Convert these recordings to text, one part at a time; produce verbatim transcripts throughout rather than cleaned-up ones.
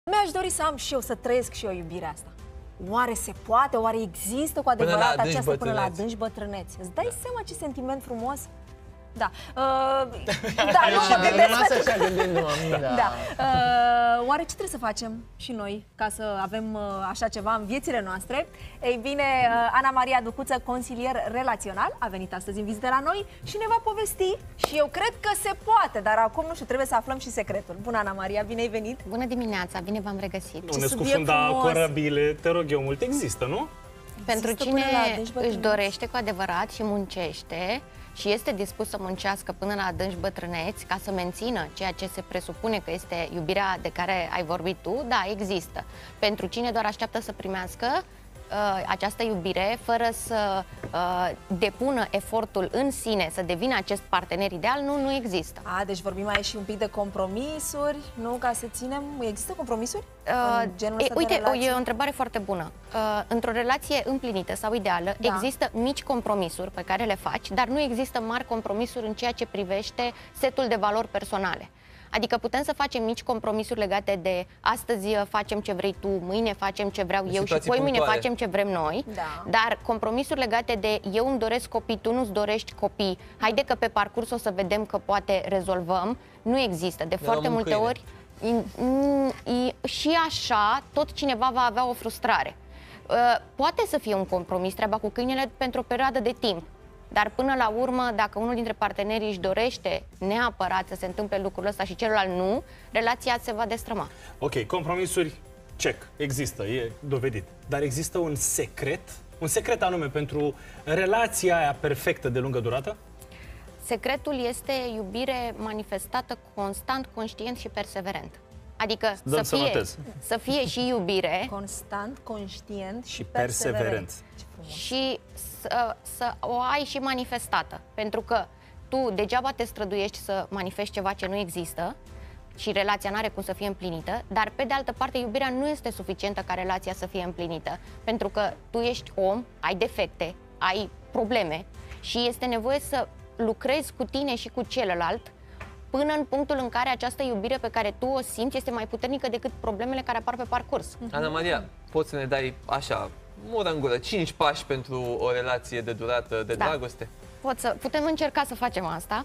Mi-aș dori să am și eu, să trăiesc și eu iubirea asta. Oare se poate? Oare există cu adevărat până aceasta până la adânci bătrâneți? Îți dai da. seama ce sentiment frumos? Da. Uh, da, nu mă gândesc. Așa gândindu-mă, da. Da. Uh, oare ce trebuie să facem și noi ca să avem uh, așa ceva în viețile noastre? Ei bine, uh, Ana Maria Ducuță, consilier relațional, a venit astăzi în vizită la noi și ne va povesti. Și eu cred că se poate, dar acum, nu știu, trebuie să aflăm și secretul. Bună, Ana Maria, bine ai venit! Bună dimineața, bine v-am regăsit! Nu ne scufunda corabile, te rog eu mult, există, nu? Pentru cine își dorește cu adevărat și muncește și este dispus să muncească până la adânci bătrâneți ca să mențină ceea ce se presupune că este iubirea de care ai vorbit tu, da, există. Pentru cine doar așteaptă să primească uh, această iubire fără să uh, depună efortul în sine, să devină acest partener ideal, nu, nu există. A, deci vorbim aici și un pic de compromisuri, nu? Ca să ținem... Există compromisuri? Uh, e, uite, o, e o întrebare foarte bună. Uh, într-o relație împlinită sau ideală, da. există mici compromisuri pe care le faci, dar nu există mari compromisuri în ceea ce privește setul de valori personale. Adică putem să facem mici compromisuri legate de astăzi facem ce vrei tu, mâine facem ce vreau eu și poi mâine facem ce vrem noi, da. dar compromisuri legate de eu îmi doresc copii, tu nu-ți dorești copii, haide că pe parcurs o să vedem că poate rezolvăm, nu există. De foarte multe ori și așa, tot cineva va avea o frustrare. Poate să fie un compromis treaba cu câinele pentru o perioadă de timp, dar până la urmă, dacă unul dintre partenerii își dorește neapărat să se întâmple lucrul ăsta și celălalt nu, relația se va destrăma. Ok, compromisuri, check, există, e dovedit. Dar există un secret, un secret anume pentru relația aia perfectă de lungă durată? Secretul este iubire manifestată constant, conștient și perseverent. Adică să fie, să fie și iubire constant, conștient și, și perseverent. perseverent. Și să, să o ai și manifestată. Pentru că tu degeaba te străduiești să manifesti ceva ce nu există și relația nu are cum să fie împlinită, dar pe de altă parte iubirea nu este suficientă ca relația să fie împlinită. Pentru că tu ești om, ai defecte, ai probleme și este nevoie să lucrezi cu tine și cu celălalt până în punctul în care această iubire pe care tu o simți este mai puternică decât problemele care apar pe parcurs. Ana Maria, poți să ne dai așa, mură în gură, cinci pași pentru o relație de durată, de da. dragoste? Pot să, putem încerca să facem asta.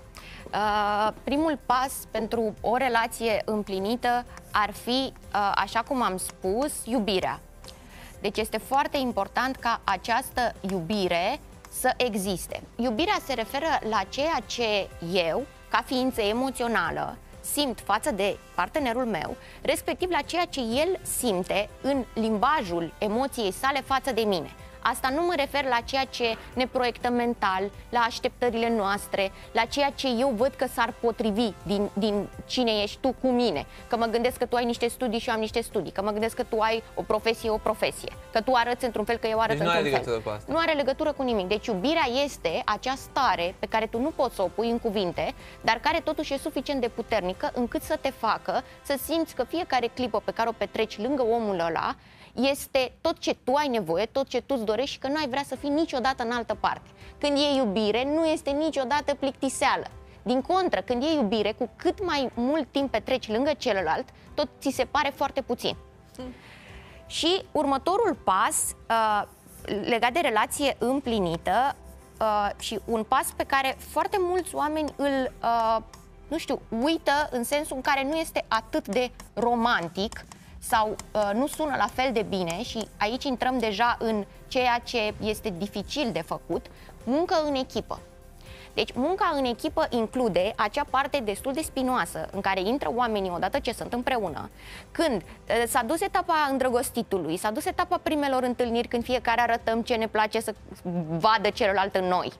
Uh, primul pas pentru o relație împlinită ar fi, uh, așa cum am spus, iubirea. Deci este foarte important ca această iubire să existe. Iubirea se referă la ceea ce eu, ca ființă emoțională, simt față de partenerul meu, respectiv la ceea ce el simte în limbajul emoției sale față de mine. Asta nu mă refer la ceea ce ne proiectăm mental, la așteptările noastre, la ceea ce eu văd că s-ar potrivi din, din cine ești tu cu mine. Că mă gândesc că tu ai niște studii și eu am niște studii, că mă gândesc că tu ai o profesie, o profesie, că tu arăți într-un fel, că eu arăt deci într-un fel. legătură cu asta. Nu are legătură cu nimic. Deci iubirea este acea stare pe care tu nu poți să o pui în cuvinte, dar care totuși e suficient de puternică încât să te facă să simți că fiecare clipă pe care o petreci lângă omul ăla este tot ce tu ai nevoie, tot ce tu îți dorești și că nu ai vrea să fii niciodată în altă parte. Când e iubire, nu este niciodată plictiseală. Din contră, când e iubire, cu cât mai mult timp petreci lângă celălalt, tot ți se pare foarte puțin. Mm. Și următorul pas, uh, legat de relație împlinită, uh, și un pas pe care foarte mulți oameni îl, uh, nu știu, uită în sensul în care nu este atât de romantic, sau uh, nu sună la fel de bine și aici intrăm deja în ceea ce este dificil de făcut, muncă în echipă. Deci munca în echipă include acea parte destul de spinoasă în care intră oamenii odată ce sunt împreună, când uh, s-a dus etapa îndrăgostitului, s-a dus etapa primelor întâlniri când fiecare arătăm ce ne place să vadă celălalt în noi.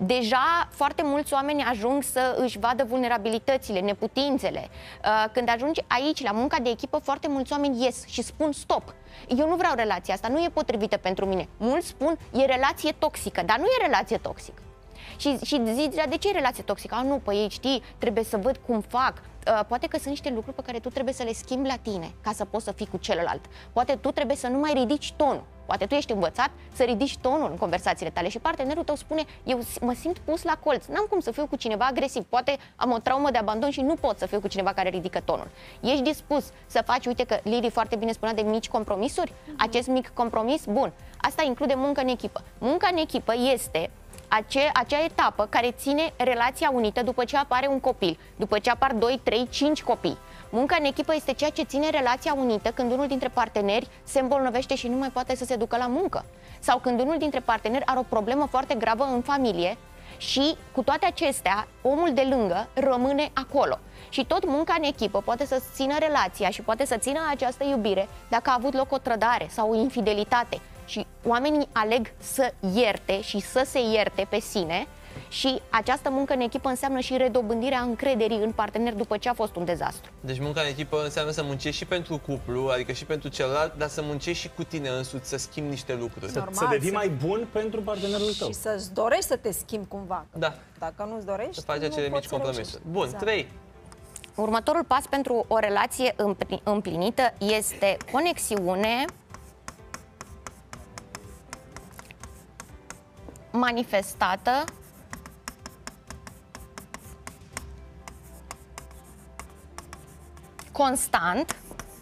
Deja foarte mulți oameni ajung să își vadă vulnerabilitățile, neputințele. Când ajungi aici, la munca de echipă, foarte mulți oameni ies și spun stop. Eu nu vreau relația asta, nu e potrivită pentru mine. Mulți spun e relație toxică, dar nu e relație toxică. Și, și zici, de ce e relație toxică? A, nu, păi știi, trebuie să văd cum fac. Uh, poate că sunt niște lucruri pe care tu trebuie să le schimbi la tine ca să poți să fii cu celălalt. Poate tu trebuie să nu mai ridici tonul. Poate tu ești învățat să ridici tonul în conversațiile tale și partenerul tău spune, eu mă simt pus la colț, n-am cum să fiu cu cineva agresiv, poate am o traumă de abandon și nu pot să fiu cu cineva care ridică tonul. Ești dispus să faci, uite că Lili foarte bine spunea de mici compromisuri? Acest mic compromis, bun, asta include muncă în echipă. Munca în echipă este Ace, acea etapă care ține relația unită după ce apare un copil, după ce apar doi, trei, cinci copii. Munca în echipă este ceea ce ține relația unită când unul dintre parteneri se îmbolnăvește și nu mai poate să se ducă la muncă. Sau când unul dintre parteneri are o problemă foarte gravă în familie și cu toate acestea, omul de lângă rămâne acolo. Și tot munca în echipă poate să țină relația și poate să țină această iubire dacă a avut loc o trădare sau o infidelitate. Și oamenii aleg să ierte și să se ierte pe sine și această muncă în echipă înseamnă și redobândirea încrederii în partener după ce a fost un dezastru. Deci munca în echipă înseamnă să muncești și pentru cuplu, adică și pentru celălalt, dar să muncești și cu tine însuți, să schimbi niște lucruri. Să, Normal, să devii să... mai bun pentru partenerul tău. Și să-ți dorești să te schimbi cumva. Da. Dacă nu-ți dorești, Să faci nu acele poți mici să compromisuri. reușești. Bun, Exact. trei. Următorul pas pentru o relație împlinită este conexiune manifestată constant.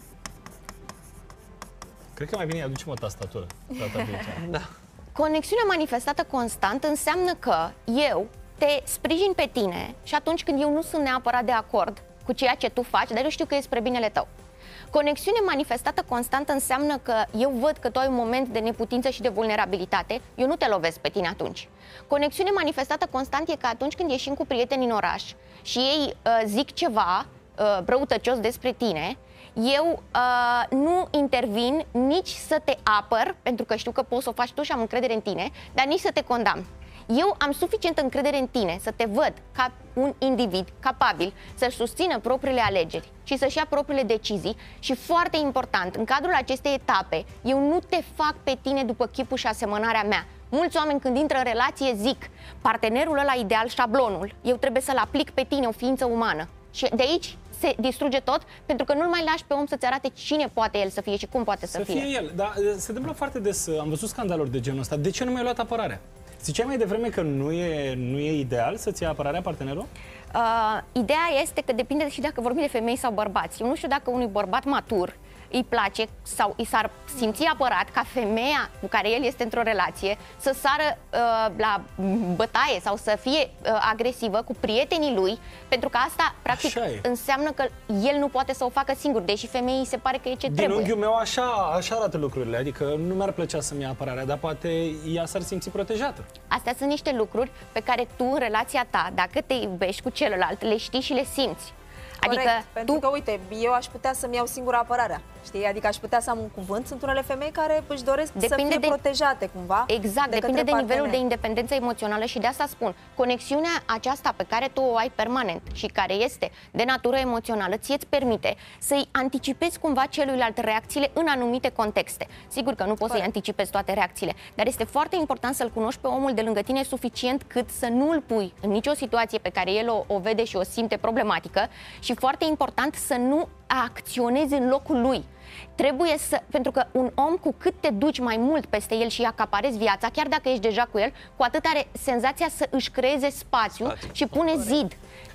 Cred că mai bine aducem o tastatură data viitoare. Da. Conexiunea manifestată constant înseamnă că eu te sprijin pe tine și atunci când eu nu sunt neapărat de acord cu ceea ce tu faci, dar eu știu că e spre binele tău. Conexiune manifestată constant înseamnă că eu văd că tu ai un moment de neputință și de vulnerabilitate, eu nu te lovesc pe tine atunci. Conexiune manifestată constant e că atunci când ieșim cu prieteni în oraș și ei uh, zic ceva uh, răutăcios despre tine, eu uh, nu intervin nici să te apăr, pentru că știu că poți să o faci tu și am încredere în tine, dar nici să te condamn. Eu am suficientă încredere în tine să te văd ca un individ capabil să-și susțină propriile alegeri și să-și ia propriile decizii și, foarte important, în cadrul acestei etape, eu nu te fac pe tine după chipul și asemănarea mea. Mulți oameni când intră în relație zic, partenerul ăla ideal, șablonul, eu trebuie să-l aplic pe tine, o ființă umană. Și de aici se distruge tot, pentru că nu-l mai lași pe om să-ți arate cine poate el să fie și cum poate să, Să fie. fie el, dar se întâmplă foarte des, am văzut scandaluri de genul ăsta. De ce nu mi-ai luat apărarea? Ziceai mai devreme că nu e, nu e ideal să-ți ia apărarea partenerul? Uh, ideea este că depinde și dacă vorbim de femei sau bărbați. Eu nu știu dacă unui bărbat matur îi place sau îi s-ar simți apărat ca femeia cu care el este într-o relație să sară uh, la bătaie sau să fie uh, agresivă cu prietenii lui, pentru că asta practic înseamnă că el nu poate să o facă singur, deși femeii se pare că e ce Din trebuie. unghiul meu așa, așa arată lucrurile, adică nu mi-ar plăcea să-mi ia apărarea, dar poate ea s-ar simți protejată. Astea sunt niște lucruri pe care tu în relația ta, dacă te iubești cu celălalt, le știi și le simți. Corect, Adică pentru tu... că, uite, eu aș putea să-mi iau singura apărarea, știi? Adică aș putea să am un cuvânt. Sunt unele femei care își doresc Depinde să fie de... protejate, cumva. Exact, de depinde de nivelul partener. de independență emoțională și de asta spun, conexiunea aceasta pe care tu o ai permanent și care este de natură emoțională, ție-ți permite să-i anticipezi cumva celuilalt reacțiile în anumite contexte. Sigur că nu poți să-i anticipezi toate reacțiile, dar este foarte important să-l cunoști pe omul de lângă tine suficient cât să nu îl pui în nicio situație pe care el o, o vede și o simte problematică și foarte important să nu acționezi în locul lui. Trebuie să, pentru că un om, cu cât te duci mai mult peste el și acaparezi viața, chiar dacă ești deja cu el, cu atât are senzația să își creeze spațiu, spațiu. și pune zid.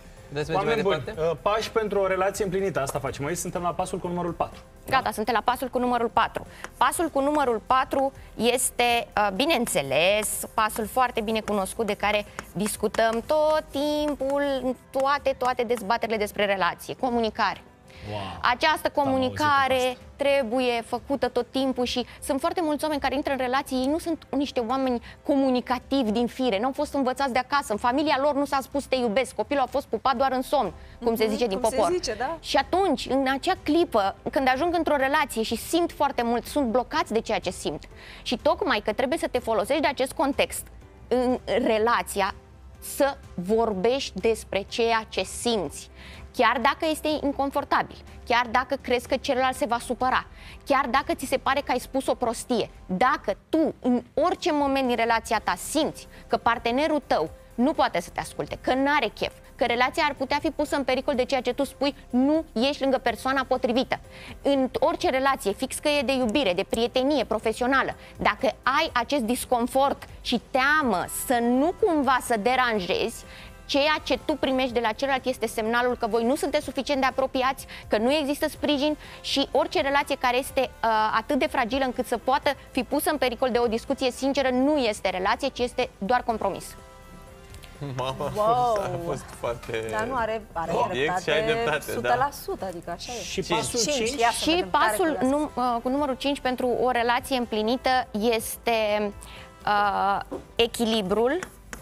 Oameni buni, pași pentru o relație împlinită, asta facem. Aici suntem la pasul cu numărul patru. Gata, da? Suntem la pasul cu numărul patru. Pasul cu numărul patru este, bineînțeles, pasul foarte bine cunoscut de care discutăm tot timpul, toate, toate dezbaterile despre relație, comunicare. Wow. Această comunicare trebuie făcută tot timpul și sunt foarte mulți oameni care intră în relații, ei nu sunt niște oameni comunicativi din fire, nu au fost învățați de acasă, în familia lor nu s-a spus te iubesc, copilul a fost pupat doar în somn, cum mm-hmm, se zice din cum popor. Se zice, da? Și atunci, în acea clipă, când ajung într-o relație și simt foarte mult, sunt blocați de ceea ce simt. Și tocmai că trebuie să te folosești de acest context în relația, să vorbești despre ceea ce simți. Chiar dacă este inconfortabil, chiar dacă crezi că celălalt se va supăra, chiar dacă ți se pare că ai spus o prostie, dacă tu în orice moment din relația ta simți că partenerul tău nu poate să te asculte, că n-are chef, că relația ar putea fi pusă în pericol de ceea ce tu spui, nu ești lângă persoana potrivită. În orice relație, fix că e de iubire, de prietenie profesională, dacă ai acest disconfort și teamă să nu cumva să deranjezi, ceea ce tu primești de la celălalt este semnalul că voi nu sunteți suficient de apropiați, că nu există sprijin și orice relație care este uh, atât de fragilă încât să poată fi pusă în pericol de o discuție sinceră nu este relație, ci este doar compromis. Mama, Wow. a fost foarte... Dar nu are, are obiect dreptate, și ai dreptate, o sută la sută, da. adică așa e. Și Cinci. pasul Cinci, cinci. ia să Și vedem care pasul culeasă. num, uh, cu numărul cinci pentru o relație împlinită este uh, echilibrul.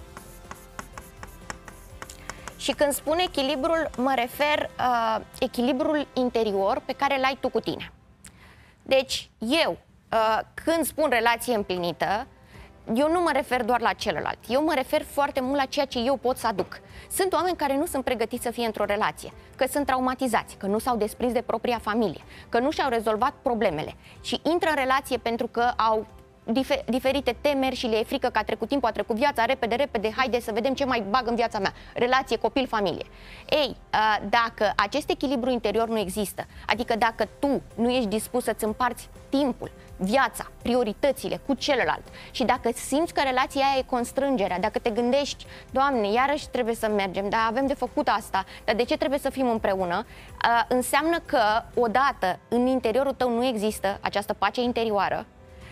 Și când spun echilibrul, mă refer uh, echilibrul interior pe care l-ai tu cu tine. Deci, eu, uh, când spun relație împlinită, eu nu mă refer doar la celălalt. Eu mă refer foarte mult la ceea ce eu pot să aduc. Sunt oameni care nu sunt pregătiți să fie într-o relație, că sunt traumatizați, că nu s-au desprins de propria familie, că nu și-au rezolvat problemele și intră în relație pentru că au difer diferite temeri și le e frică că a trecut timpul, a trecut viața, repede, repede, haide să vedem ce mai bag în viața mea. Relație, copil, familie. Ei, dacă acest echilibru interior nu există, adică dacă tu nu ești dispus să-ți împarți timpul, viața, prioritățile cu celălalt și dacă simți că relația aia e constrângerea, dacă te gândești, Doamne, iarăși trebuie să mergem, dar avem de făcut asta, dar de ce trebuie să fim împreună, înseamnă că odată în interiorul tău nu există această pace interioară.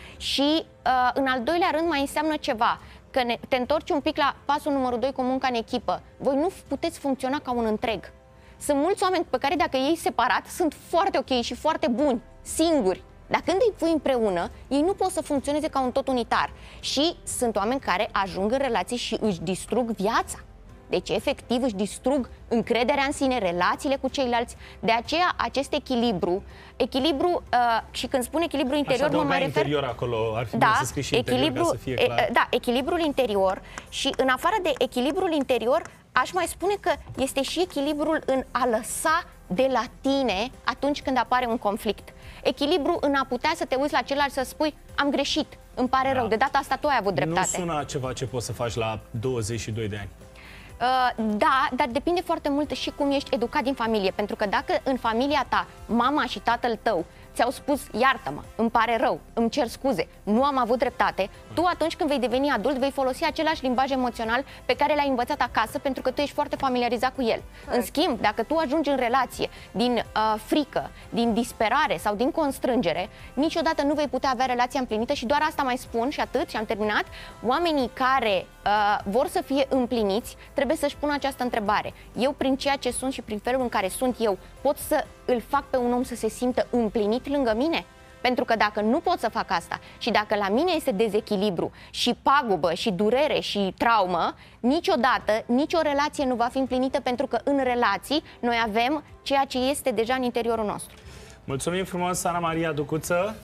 Și uh, în al doilea rând mai înseamnă ceva, că ne, te întorci un pic la pasul numărul doi cu munca în echipă. Voi nu puteți funcționa ca un întreg. Sunt mulți oameni pe care dacă ei separat sunt foarte ok și foarte buni, singuri. Dar când îi pui împreună, ei nu pot să funcționeze ca un tot unitar. Și sunt oameni care ajung în relații și își distrug viața. Deci, efectiv, își distrug încrederea în sine, relațiile cu ceilalți. De aceea, acest echilibru, echilibru uh, și când spun echilibru interior, mă mai refer... interior acolo, ar fi da, bine să scrii și interior echilibru, ca să fie clar. e, da, echilibrul interior și în afară de echilibrul interior, aș mai spune că este și echilibrul în a lăsa de la tine atunci când apare un conflict. Echilibru în a putea să te uiți la celălalt să spui, am greșit, îmi pare Da. rău, de data asta tu ai avut dreptate. Nu sună ceva ce poți să faci la douăzeci și doi de ani. Uh, da, dar depinde foarte mult și cum ești educat din familie, pentru că dacă în familia ta, mama și tatăl tău ți-au spus, iartă-mă, îmi pare rău, îmi cer scuze, nu am avut dreptate, tu atunci când vei deveni adult vei folosi același limbaj emoțional pe care l-ai învățat acasă pentru că tu ești foarte familiarizat cu el. În schimb, dacă tu ajungi în relație din uh, frică, din disperare sau din constrângere, niciodată nu vei putea avea relația împlinită și doar asta mai spun și atât și am terminat. Oamenii care uh, vor să fie împliniți trebuie să-și pună această întrebare. Eu, prin ceea ce sunt și prin felul în care sunt eu, pot să îl fac pe un om să se simtă împlinit lângă mine? Pentru că dacă nu pot să fac asta și dacă la mine este dezechilibru și pagubă și durere și traumă, niciodată, nicio relație nu va fi împlinită, pentru că în relații noi avem ceea ce este deja în interiorul nostru. Mulțumim frumos, Ana Maria Ducuță!